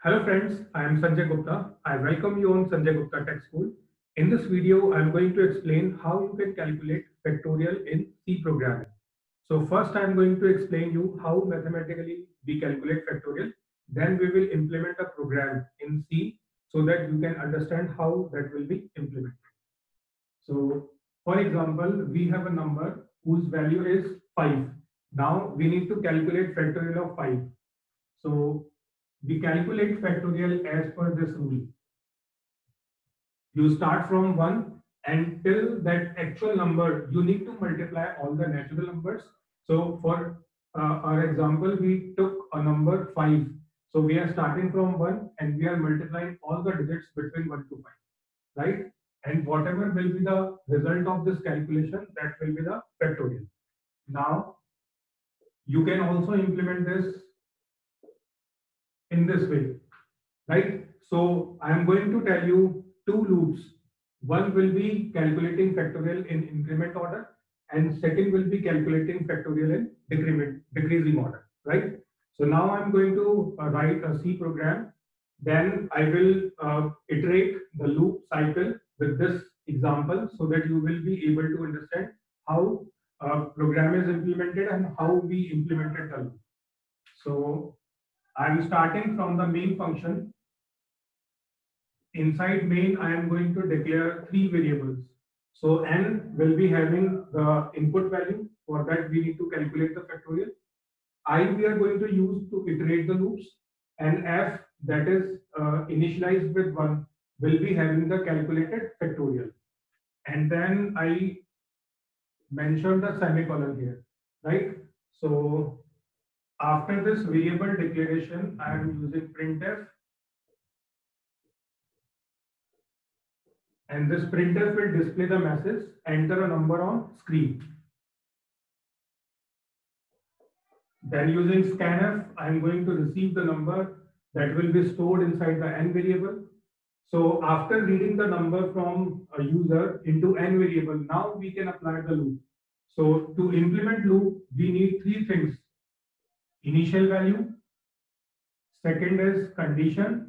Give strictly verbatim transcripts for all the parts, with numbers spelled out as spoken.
Hello friends, I am Sanjay Gupta. I welcome you on Sanjay Gupta Tech School. In this video, I am going to explain how you can calculate factorial in C programming. So first I am going to explain you how mathematically we calculate factorial. Then we will implement a program in C so that you can understand how that will be implemented. So for example, we have a number whose value is five. Now we need to calculate factorial of five. So we calculate factorial as per this rule. You start from one and till that actual number, you need to multiply all the natural numbers. So for uh, our example, we took a number five. So we are starting from one and we are multiplying all the digits between one to five, right? And whatever will be the result of this calculation, that will be the factorial. Now, you can also implement this in this way, right? So I am going to tell you two loops. One will be calculating factorial in increment order, and second will be calculating factorial in decrement, decreasing order, right? So now I'm going to uh, write a C program. Then I will uh, iterate the loop cycle with this example so that you will be able to understand how uh, program is implemented and how we implemented the loop. So I'm starting from the main function. Inside main, I am going to declare three variables. So n will be having the input value. For that, we need to calculate the factorial. I we are going to use to iterate the loops, and f that is uh, initialized with one will be having the calculated factorial. And then I mentioned the semicolon here, right? So after this variable declaration, I am using printf. And this printf will display the message, enter a number on screen. Then using scanf, I am going to receive the number that will be stored inside the n variable. So after reading the number from a user into n variable, now we can apply the loop. So to implement loop, we need three things. Initial value, second is condition,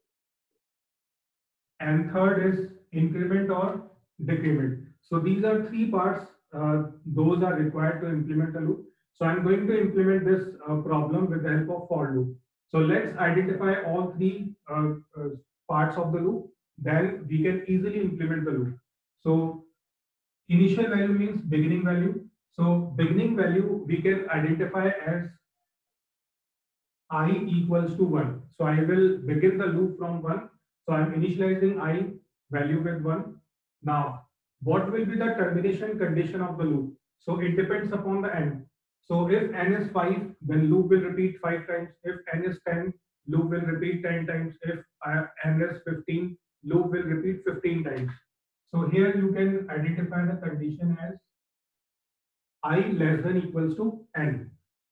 and third is increment or decrement. So these are three parts, uh, those are required to implement a loop. So I'm going to implement this uh, problem with the help of for loop. So let's identify all three uh, uh, parts of the loop, then we can easily implement the loop. So initial value means beginning value. So beginning value we can identify as I equals to one. So I will begin the loop from one. So I'm initializing I value with one. Now, what will be the termination condition of the loop? So it depends upon the n. So if n is five, then loop will repeat five times. If n is ten, loop will repeat ten times. If uh, n is fifteen, loop will repeat fifteen times. So here you can identify the condition as I less than equals to n.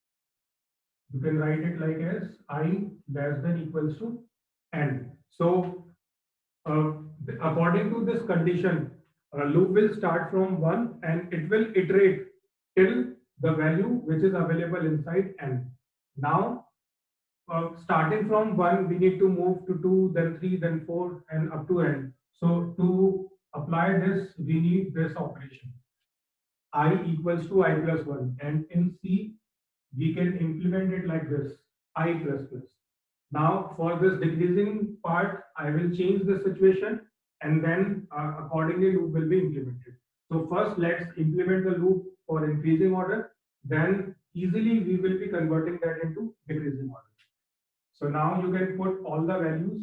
You can write it like as I less than equals to n. So uh, according to this condition, uh, loop will start from one and it will iterate till the value which is available inside n. Now, uh, starting from one, we need to move to two, then three, then four, and up to n. So to apply this, we need this operation. I equals to I plus one, and in C, we can implement it like this, I plus plus. Now for this decreasing part, I will change the situation and then uh, accordingly loop will be implemented. So first let's implement the loop for increasing order, then easily we will be converting that into decreasing order. So now you can put all the values.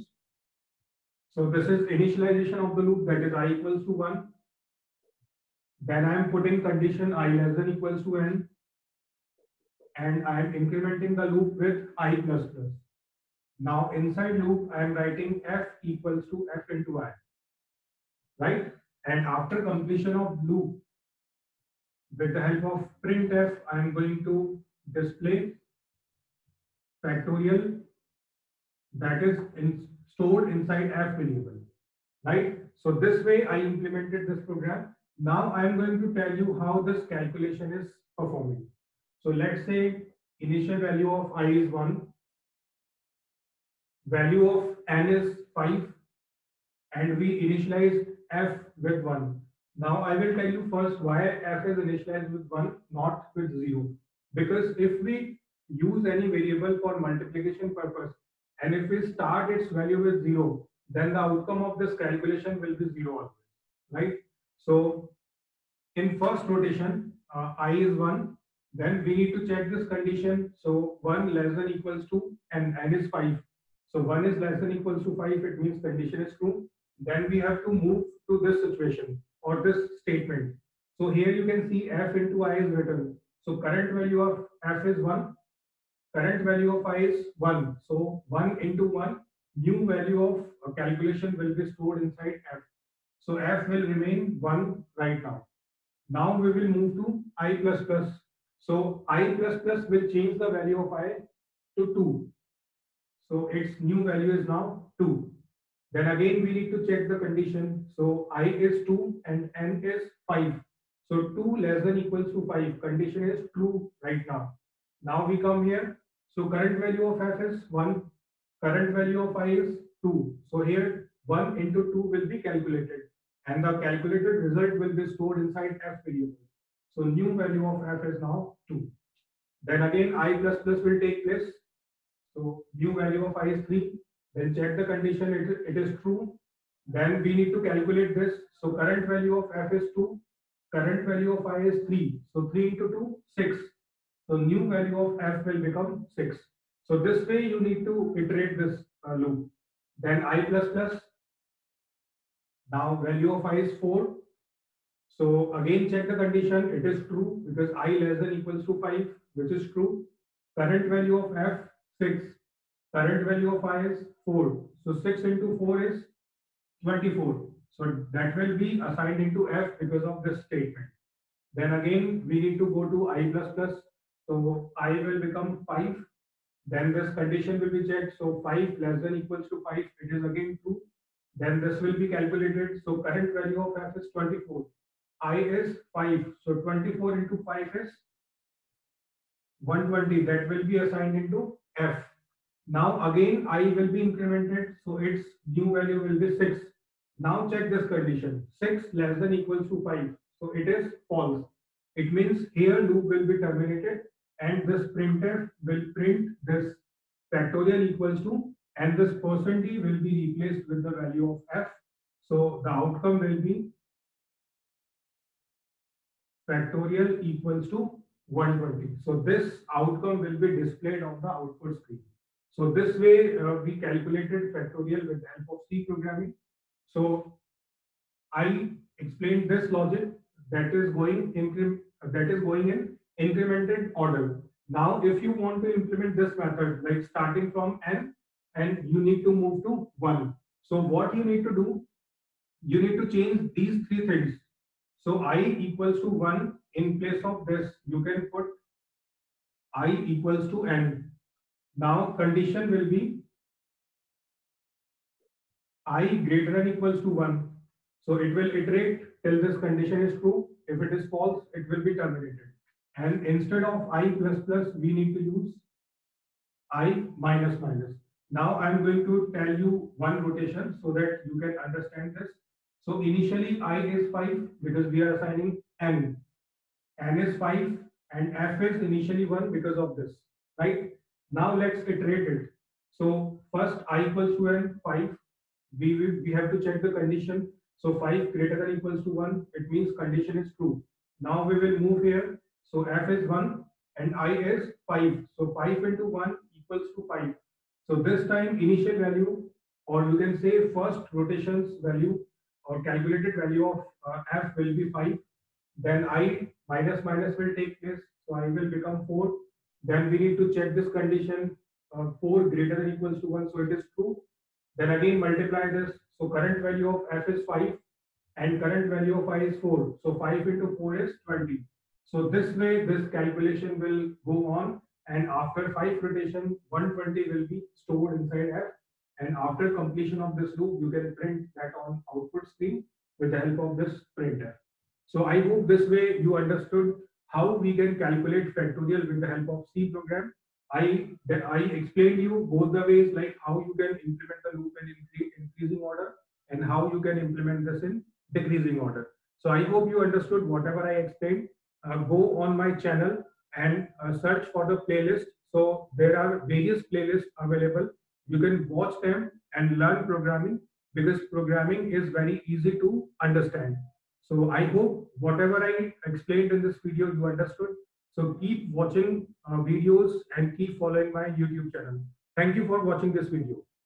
So this is initialization of the loop, that is I equals to one. Then I am putting condition I less than equals to n, and I am incrementing the loop with I plus plus. Now inside loop, I am writing f equals to f into I, right? And after completion of loop, with the help of printf, I am going to display factorial that is in, stored inside f variable, right? So this way I implemented this program. Now I am going to tell you how this calculation is performing. So let's say initial value of I is one. value of n is five, and we initialize f with one. Now I will tell you first why f is initialized with one, not with zero. Because if we use any variable for multiplication purpose, and if we start its value with zero, then the outcome of this calculation will be zero always, right? So in first rotation, uh, I is one, then we need to check this condition. So one less than equals to and n is five. So one is less than equals to five, it means condition is true. Then we have to move to this situation or this statement. So here you can see f into I is written. So current value of f is one, current value of I is one. So one into one, new value of uh, calculation will be stored inside f. So f will remain one right now. Now we will move to I plus plus. So I plus plus will change the value of I to two. So its new value is now two. Then again we need to check the condition. So I is two and n is five. So two less than equals to five. Condition is true right now. Now we come here. So current value of f is one. Current value of I is two. So here one into two will be calculated, and the calculated result will be stored inside f variable. So new value of f is now two. Then again I plus plus will take place. So new value of I is three. Then check the condition, it, it is true. Then we need to calculate this. So current value of f is two. Current value of I is three. So three into two, six. So new value of f will become six. So this way you need to iterate this uh, loop. Then I plus plus. Now value of I is four. So again check the condition, it is true because I less than equals to five, which is true. Current value of f six. Current value of I is four. So six into four is twenty-four. So that will be assigned into f because of this statement. Then again we need to go to I plus plus. So I will become five. Then this condition will be checked. So five less than equals to five. It is again true. Then this will be calculated. So current value of f is twenty-four. I is five. So twenty-four into five is one hundred twenty. That will be assigned into f. Now again I will be incremented. So its new value will be six. Now check this condition. six less than equals to five. So it is false. It means here loop will be terminated and this printf will print this factorial equals to, and this percent d will be replaced with the value of f. So the outcome will be factorial equals to one hundred twenty. So this outcome will be displayed on the output screen. So this way uh, we calculated factorial with the help of C programming. So I explained this logic that is going in that is going in incremented order. Now, if you want to implement this method, like starting from n, and you need to move to one. So what you need to do, you need to change these three things. So I equals to one. In place of this, you can put I equals to n. Now condition will be I greater than equals to one. So it will iterate till this condition is true. If it is false, it will be terminated. And instead of I plus plus, we need to use I minus minus. Now I'm going to tell you one rotation so that you can understand this. So initially I is five because we are assigning n. N is five and f is initially one because of this, right? Now let's iterate it. So first I equals to n, five. We, we, we have to check the condition. So five greater than equals to one, it means condition is true. Now we will move here. So f is one and I is five. So five into one equals to five. So this time initial value, or you can say first rotation's value or calculated value of uh, f will be five. Then I minus minus will take place. So I will become four. Then we need to check this condition, uh, four greater than equals to one. So it is true. Then again multiply this. So current value of f is five and current value of I is four. So five into four is twenty. So this way this calculation will go on, and after five rotation one hundred twenty will be stored inside f, and after completion of this loop you can print that on output screen with the help of this printf. So I hope this way you understood how we can calculate factorial with the help of C program. I that I explained you both the ways, like how you can implement the loop in incre- increasing order and how you can implement this in decreasing order. So I hope you understood whatever I explained. Uh, go on my channel and uh, search for the playlist. So there are various playlists available. You can watch them and learn programming, because programming is very easy to understand. So I hope whatever I explained in this video you understood. So keep watching uh, videos and keep following my YouTube channel. Thank you for watching this video.